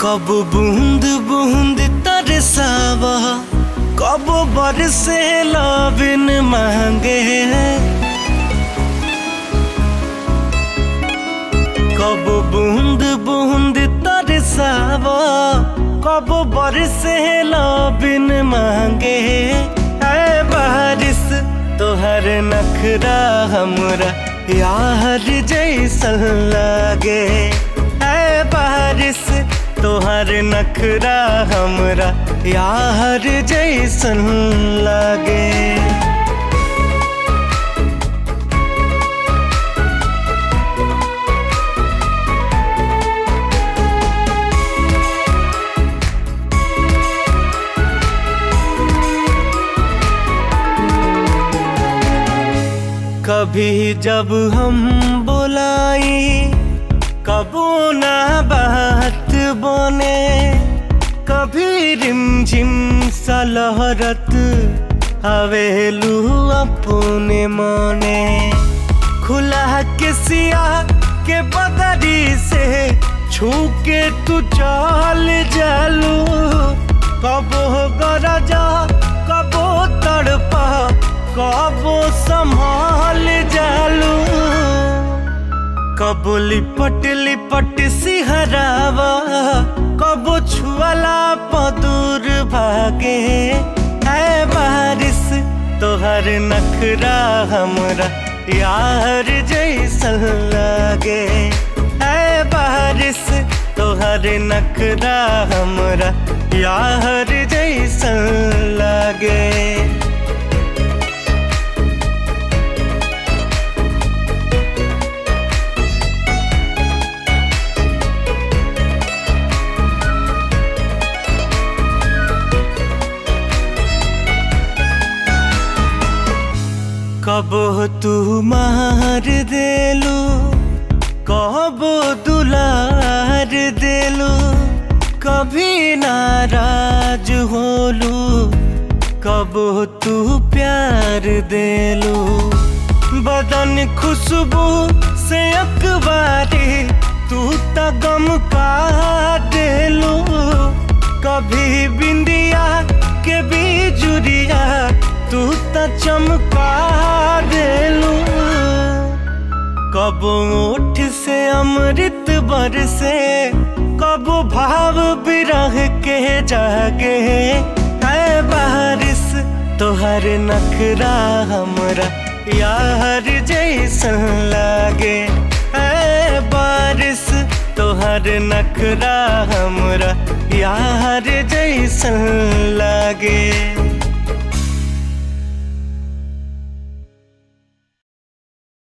कब बूंद बूंद तरसावा, कब बरसे बिन मांगे। कब बूंद बूंद तरसावा, कब बरसे बिन मांगे। ऐ बारिश तोहर नखरा हमरा यार जैसन लागे। ऐ बारिश तोहर नखरा हमरा यार जैसन लागे। कभी जब हम बुलाई कबो ना बात बने। कभी रिमझिम सा लहरत आवेलू अपने मने। खुला के सिया के बदरी से छू के तू चल जालू। कबो गरजा कबो तड़पा कबो संभाल जालू। कबो लिपट लिपट सिहरावा, कबो छुअला पदूर भागे। ऐ बारिश तोहर नखरा हमरा यार जैसन लागे। ऐ बारिश तोहर नखरा हमरा यार जैसन लागे। कबो तू मार देलू, कबो दुलार देलू। कभी नाराज होलू, कबो तू प्यार देलू। बदन खुशबू से अखबारी तू त गम का देलू। कभी बिंदिया के बिजुरिया तू त चमका देलू। कब ओठ से अमृत बरसे, कब भाव बिरह के जागे। ऐ बारिश तोहर नखरा हमरा यार जैसन लागे। ऐ बारिश तोहर नखरा हमरा यार जैसन लागे।